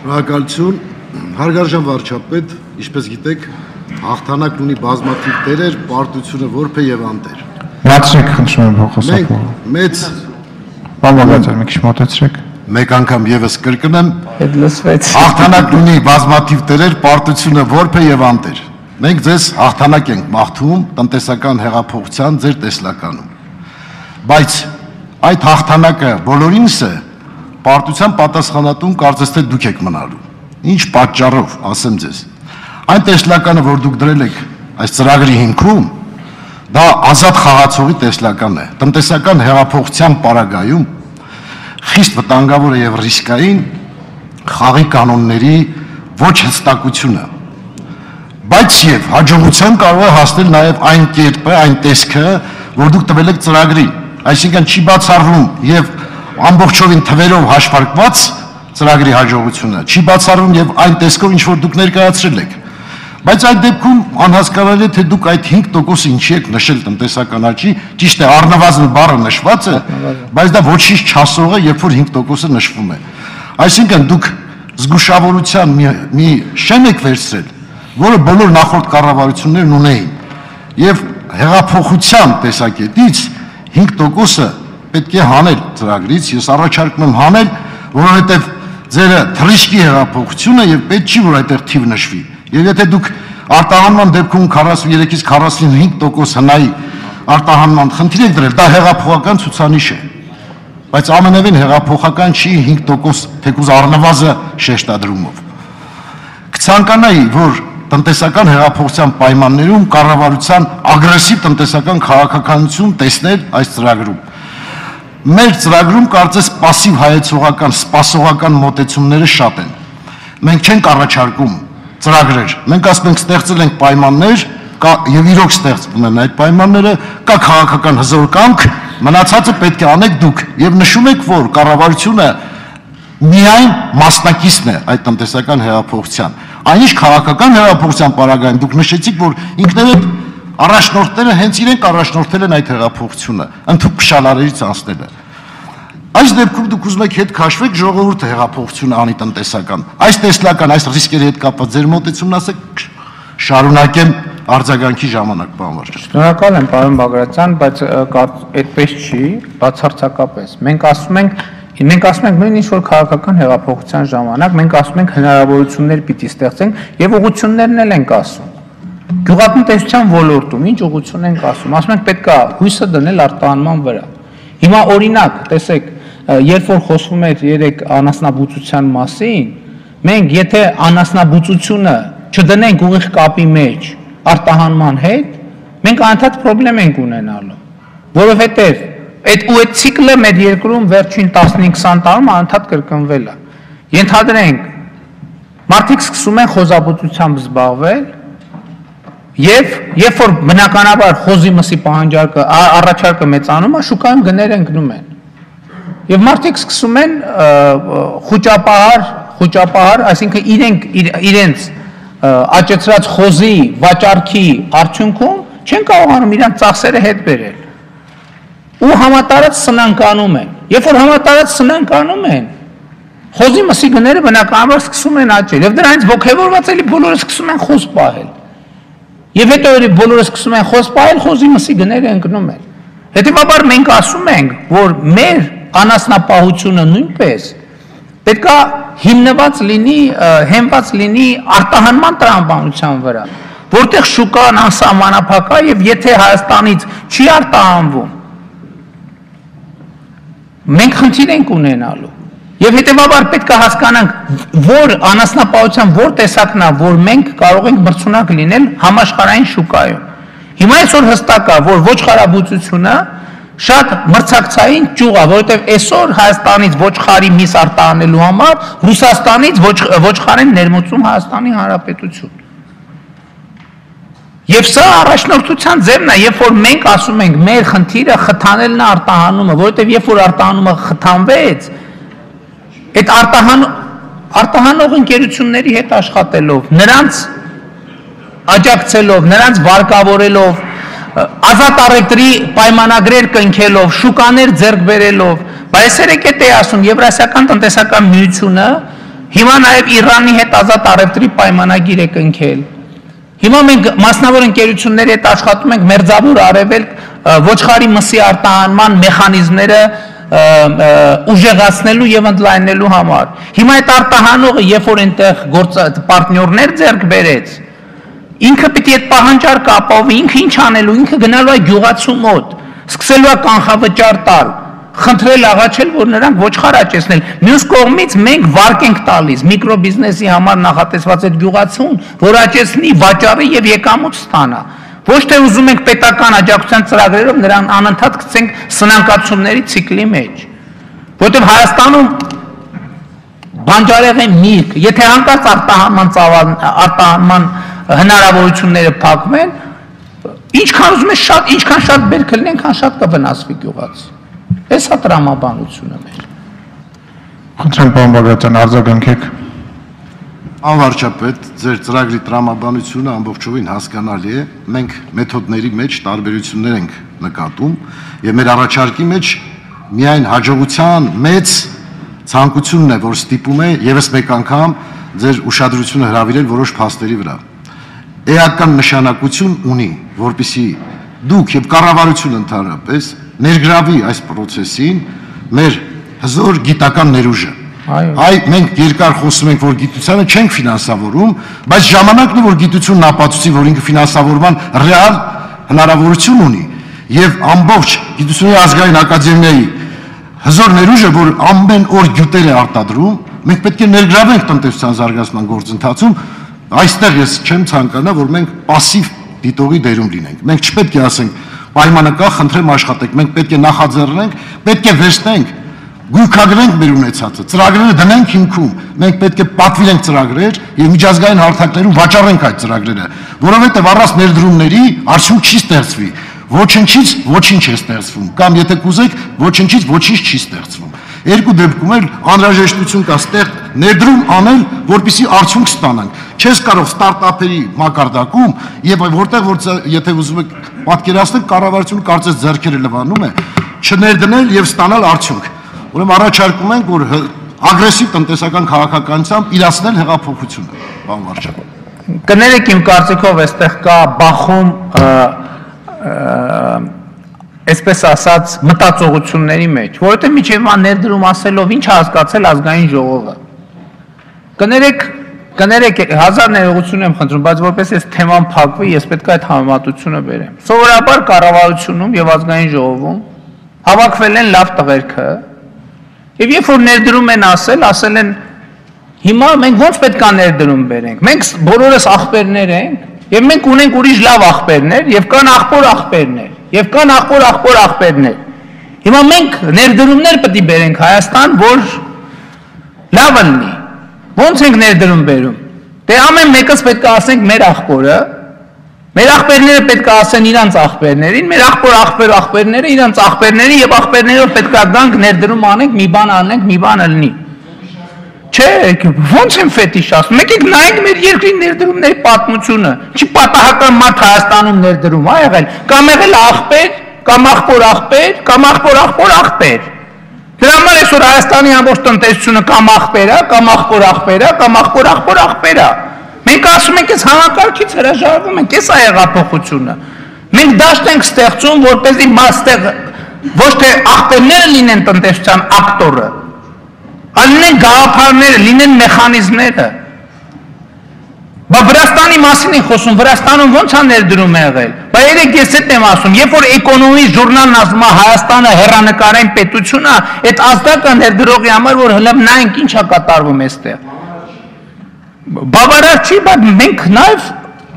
Շնորհակալություն, հարգարժան վարչապետ, ինչպես գիտեք, հաղթանակն ունի բազմաթիվ դերեր, պարտությունը որբ է եւ անտեր։ Մացրեք խնդրում եմ խոսակը։ Մեծ բանվորներ մի քիչ մոտեցրեք։ Մեկ անգամ եւս կրկնեմ, Այդ լսվեց։ հաղթանակն ունի բազմաթիվ դերեր, պարտությունը որբ է եւ անտեր։ Մենք ձեզ հաղթանակ ենք մաղթում տնտեսական հեղափոխության ձեր տեսլականում։ Բայց այդ հաղթանակը բոլորինս է պարտության պատասխանատուն կարծես թե դուք եք մնալու։ Ինչ պատճառով, ասեմ ձեզ։ Այն տեսլականը, որ դուք դրել եք այս ծրագրի հիմքում, դա ազատ խաղացողի տեսլական է։ Տնտեսական հեղափոխության պարագայում խիստ վտանգավոր է եւ ռիսկային խաղի կանոնների ոչ հստակությունը։ Բայց եւ հաջողության կարող է հասնել նաեւ այն կերպը, այն տեսքը, որ դուք տվել եք ծրագրին, այսինքն չի բացառվում եւ ամբողջովին թվերով հաշվարկված ծրագրի հաջողությունը, չի բացառվում եւ այն տեսքով, ինչ որ դուք ներկայացրել եք։ Բայց այդ դեպքում անհասկանալի է, թե դուք այդ 5% ինչի եք նշել տնտեսական աճի, ճիշտ է, առնվազն բառը նշված է, բայց դա ոչինչ չասող է, երբ որ 5%-ը նշվում է։ Այսինքն դուք զգուշավորության մի շեմ եք վերցրել, որը բոլոր նախորդ կառավարություններն ունեին։ Եվ հեղափոխության տեսակետից 5%-ը պետք է հանել ծրագրից, ես առաջարկում եմ հանել, որովհետև ձերը թռիչքի հեղափոխությունը եւ պետք չի որ այդտեղ թիվ նշվի։ Եվ եթե դուք արտահանման դեպքում 43-ից 45% հնայի արտահանման խնդիր եք դրել, դա հեղափոխական ցուցանիշ է։ Բայց ամենևին հեղափոխական չի 5% թեկուզ առնվազն շեշտադրումով։ Կցանկանայի, որ տնտեսական հեղափոխության պայմաններում կառավարության ագրեսիվ տնտեսական քաղաքականություն տեսնել այս ծրագրում։ Մեր ծրագրում կարծես пассив հայեցողական, սպասողական մոտեցումները շատ են։ Մենք չենք առաջարկում ծրագրեր։ Մենք ասում ենք ստեղծել ենք պայմաններ, եւ իրոք ստեղծվում են այդ պայմանները, կա քաղաքական հզոր կամք, մնացածը պետք է անեք դուք եւ նշում եք, որ կառավարությունը միայն մասնակիցն է այդ տնտեսական հեղափոխության։ Այնիշ քաղաքական հեղափոխության պարագայում դուք նշեցիք, որ ինքներդ առաջնորդները հենց իրենք առաջնորդել են այդ հեղափոխությունը, ընդհանուր փշալարերից անցնելը։ Այս դեպքում դուք ուզում եք հետ քաշվեք ժողովուրդը հեղափոխությունը անի տնտեսական։ Այս տեսլական, այս ռիսկերի հետ կապված ձեր մոտեցումն ասեք շարունակեմ արձագանքի ժամանակ, պարոն վարչապետ։ Շնորհակալ եմ, պարոն Բագրատյան, բայց այդպես չի, բացարձակապես։ Մենք ասում ենք նույն ինչ որ քաղաքական հեղափոխության ժամանակ, մենք ասում ենք հնարավորություններ պիտի ստեղծենք եւ ուղղություններն էլ ենք ասում։ Գյուղատնտեսության ոլորտում ինչ ուղղություն ենք ասում։ Ասում ենք պետք է հույսը դնել արտահանման վրա։ Հիմա օրինակ, տեսեք, երբ որ խոսվում էր երեք անասնաբուծության մասին, մենք եթե անասնաբուծությունը չդնենք ուղիղ կապի մեջ արտահանման հետ, մենք անընդհատ խնդրեմ ենք ունենալու, որովհետև այդ ցիկլը մեր երկրում վերջին 15-20 տարում անընդհատ կրկնվել է։ Ենթադրենք, մարդիկ սկսում են խոզաբուծությամբ զբաղվել, եւ երբ որ բնականաբար խոզի մսի պահանջարկը առաջարկը մեծանում է, շուկայում գները ընկնում են։ Եվ մարդիկ սկսում են խոճապահար, այսինքն իրենց աճեցրած խոզի վաճառքի արդյունքում չեն կարողանում իրենց ծախսերը հետ բերել։ Ու համատարած սնանկանում են։ Երբ որ համատարած սնանկանում են, խոզի մսի գները բնականաբար սկսում են աճել, եւ դրանից ոգևորված էլի բոլորը սկսում են խոզ պահել։ Եվ հետո բոլորը սկսում են խոզ պահել, խոզի մսի գները ընկնում են։ Հետևաբար մենք ասում ենք, որ մեր անասնապահությունը նույնպես պետք է հենված լինի արտահանման տրամաբանության վրա, որտեղ շուկան անսահմանափակ է եւ եթե Հայաստանից չի արտահանվում, մենք խնդիր ենք ունենալու։ Եվ հետևաբար պետք է հասկանանք, որ անասնապահության որ տեսակն է, որ մենք կարող ենք մրցունակ լինել համաշխարհային շուկայում։ Հիմա այսօր հստակ է, որ ոչխարաբուծությունը շատ մրցակցային ճյուղ է, որովհետև այսօր Հայաստանից ոչխարի միս արտահանելու համար Ռուսաստանից ոչխար են ներմուծում Հայաստանի Հանրապետություն։ Եվ սա առաջնորդության ձևն է, երբ որ մենք ասում ենք, մեր խնդիրը խթանելն է արտահանումը, որովհետև երբ որ արտահանումը խթանվեց, այդ արտահանող ընկերությունների հետ աշխատելով, նրանց աջակցելով, նրանց վարկավորելով, ազատ առևտրի պայմանագրեր կնքելով, շուկաներ ձեռք բերելով, բայց երեք է ասում Եվրասիական տնտեսական միությունը Հիմա նաև Իրանի հետ ազատ առևտրի պայմանագիր է կնքել։ Հիմա մենք մասնավոր ընկերությունների հետ աշխատում ենք մերձավոր արևելք ոչխարի մսի արտահանման մեխանիզմները ուժեղացնելու եւ ընդլայնելու համար։ Հիմա այդ արտահանողը, երբ որ այնտեղ պարտներներ ձեռք բերեց, ինքը պիտի այդ պահանջարկը ապահովի, ինքը ինչ անելու, ինքը գնալու է գյուղացու մոտ, սկսելու է կանխավճար տալ, խնդրել աղաչել, որ նրանք ոչխար աճեցնել։ Մյուս կողմից մենք վարկ ենք տալիս միկրոբիզնեսի համար նախատեսված այդ գյուղացուն, որ աճեցնի, վաճառի եւ եկամուտ ստանա։ Ոչ թե ուզում ենք պետական աջակցության ծրագրերով նրան անընդհատ գցենք սնանկացումների ցիկլի մեջ։ Որտեղ Հայաստանում բանջարեղեն միրգ, եթե հանկարծ արտահանման հնարավորությունները փակվեն, ինչքան ուզում ես շատ, ինչքան շատ բերք լինի, այնքան շատ կվնասվի գյուղացի։ Այս է տրամաբանությունը մեր։ Խնդրեմ պարոն Բագրատյան, արձագանքեք։ Անվարչապետ, ձեր ծրագրի տրամաբանությունը ամբողջովին հասկանալի է, մենք մեթոդների մեջ տարբերություններ ենք նկատում եւ մեր առաջարկի մեջ միայն հաջողության մեծ ցանկությունն է, որ ստիպում է եւս մեկ անգամ ձեր ուշադրությունը հրավիրել որոշ փաստերի վրա։ Էական նշանակություն ունի, որպեսզի դուք եւ կառավարությունը ընդհանրապես ներգրավի այս process-ին մեր հզոր գիտական ներուժը։ Այ մենք երկար խոսում ենք, որ գիտությանը չենք ֆինանսավորում, բայց ժամանակն է, որ գիտությունն ապացուցի, որ ինքը ֆինանսավորման ռեալ հնարավորություն ունի եւ ամբողջ գիտությունների ազգային ակադեմիայի հզոր ներուժը, որ ամեն օր գյուտեր է արտադրում, մենք պետք է ներգրավենք տնտեսության զարգացման գործընթացում, այստեղ ես չեմ ցանկանա, որ մենք пассив դիտողի դերում լինենք։ Մենք չպետք է ասենք պայմանը կա, խնդրեմ աշխատեք, մենք պետք է նախաձեռնենք, պետք է վերցնենք, գույքագրենք մեր ունեցածը, ծրագրերը դնենք հիմքում, մենք պետք է պատվիրենք ծրագրեր եւ միջազգային հարթակներում վաճառենք այդ ծրագրերը, որովհետեւ առանց ներդրումների արդյունք չի ստեղծվի, ոչնչից ոչինչ է ստեղծվում, կամ եթե կուզեք, ոչնչից ոչինչ չի ստեղծվում։ Երկու դեպքում էլ անհրաժեշտություն կա ստեղ ներդրում անել, որպեսզի արդյունք ստանանք։ Չես կարող ստարտափերի մակարդակում եւ որտեղ որ եթե ուզում եք պատկերացնել, կառավարությունը կարծես ձեռքերը լվանում է, չներդնել եւ ստանալ արդյունք։ Ուրեմն առաջարկում ենք, որ ագրեսիվ տնտեսական քաղաքականությամբ իրացնել հեղափոխությունը, պարոն վարչապետ։ Կներեք իմ կարծիքով այստեղ կա բախում այսպես ասած մտածողությունների մեջ, որովհետև միջև ներդրում ասելով ինչ հասկացել ազգային ժողովը։ Կներեք հազար ներողություն եմ խնդրում, բայց որպես այս թեման փակվի, ես պետք է այդ համեմատությունը բերեմ։ Սովորաբար կառավարությունում եւ ազգային ժողովում հավաքվել են լավ տղերքը, եւ երբ որ ներդրում են ասել են հիմա մենք ո՞նց պետք է ներդրում բերենք։ Մենք բոլորս ախպերներ ենք եւ մենք ունենք ուրիշ լավ ախպերներ եւ կան ախպոր ախպերներ եւ կան ախպոր ախպերներ։ Հիմա մենք ներդրումներ պետք է բերենք Հայաստան, որ լավ լինի։ Ոնց ենք ներդրում բերում։ Դե ամեն մեկս պետք է ասենք մեր ախպորը, մեր ախպերները պետք է ասեն իրանց ախպերներին, մեր ախպերները իրանց ախպերների եւ ախպերներով պետք է գանք ներդրում անենք, մի բան անենք, մի բան ըլնի։ Չէ, ոնց են ֆետիշ ասում։ Եկեք նայենք մեր երկրի ներդրումների պատմությունը։ Չի պատահական մարդ Հայաստանում ներդրում ա եղել, կամ եղել ախպեր, կամ ախպոր ախպեր, կամ ախպոր ախպեր։ Դրա համար այսօր Հայաստանի ամբողջ տնտեսությունը կամ ախպեր է, կամ ախպոր ախպեր է, կամ ախպոր ախպեր է։ Մենք ասում ենք, այս համակարգից հրաժարվում ենք, այս է հեղափոխությունը։ Մենք դաշտ ենք ստեղծում, որպեսզի մաստեղ ոչ թե ախպերները լինեն տնտեսության ակտորը, այլ լինեն գաղափարները, լինեն մեխանիզմները։ Բա Վրաստանի մասին են խոսում, Վրաստանում ո՞նց է ներդրում եղել։ Բա երեք ես հետ եմ ասում, երբ որ Էկոնոմի ժուրնալն ասում է Հայաստանը հեռանկարային պետություն է, այդ ազդակը ներդրողի համար, որ հլը նայենք ինչ է կատարվում այստեղ։ Բավարար չի, բայց մենք նաև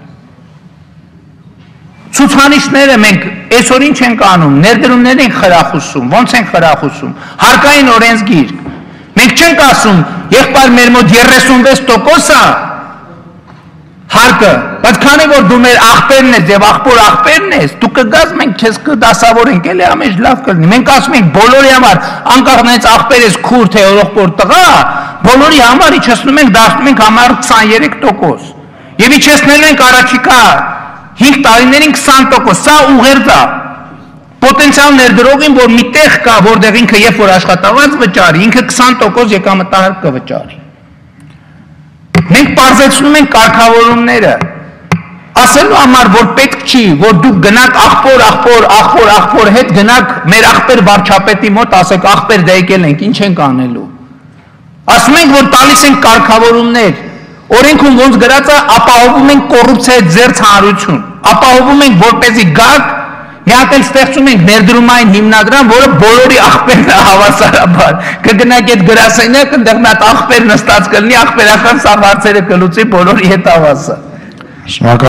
ցուցանիշները մենք այսօր ինչ ենք անում, ներդրումներ ենք խրախուսում, ո՞նց ենք խրախուսում։ Հարկային օրենսգիր։ Մենք չենք ասում, եղբայր մեր մոտ 36% է հարկը, բայց քանի որ դու մեր ախպերն ես եւ ախպոր ախպերն ես, դու կգաս մենք քեզ կդասավորենք, էլի ամեն լավ կլինի։ Մենք ասում ենք բոլորի համար, անկախ նրանից ախպեր ես քուր թե օրողպոր տղա, բոլորի համար իջեցնում ենք, դարձնում ենք համար 23%։ Եվ իջեցնելու ենք առաջիկա 5 տարիներին 20%, սա ուղերձ է։ Պոտենցիալ ներդրողին, որ մի տեղ կա, որտեղ ինքը երբ որ աշխատավարձ վճարի, ինքը 20% եկամտահարկ կվճարի։ Մենք բարձեցնում ենք կարգավորումները։ Ասելու համար, որ պետք չի, որ դուք գնաք աղբոր հետ գնաք մեր աղբեր վարչապետի մոտ, ասեք աղբեր դա եկել ենք, ինչ ենք անելու։ Ասում ենք, որ տալիս ենք կարգավորումներ, օրենքում ոնց գրած է, ապահովում ենք կոռուպցիայի ձեռ հանրություն, ապահովում ենք, որպեսզի գաք, մի հատ էլ ստեղծում ենք ներդրումային հիմնադրամ, որը բոլորի աղբերն է հավասարաբար։ Կգնաք այդ գրասենյակ, այնտեղ մի հատ աղբեր նստած կլինի, աղբերական սա հարցերը կլուծի բոլորի հետ հավասար։